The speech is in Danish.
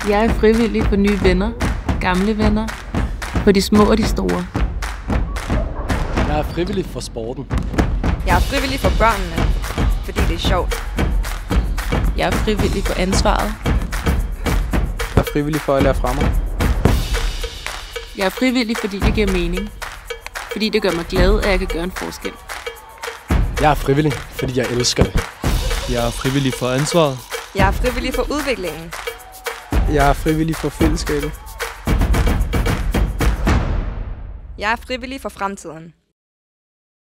Jeg er frivillig for nye venner, gamle venner, for de små og de store. Jeg er frivillig for sporten. Jeg er frivillig for børnene, fordi det er sjovt. Jeg er frivillig for ansvaret. Jeg er frivillig for at lære fra mig. Jeg er frivillig, fordi det giver mening. Fordi det gør mig glad, at jeg kan gøre en forskel. Jeg er frivillig, fordi jeg elsker det. Jeg er frivillig for ansvaret. Jeg er frivillig for udviklingen. Jeg er frivillig for fællesskabet. Jeg er frivillig for fremtiden.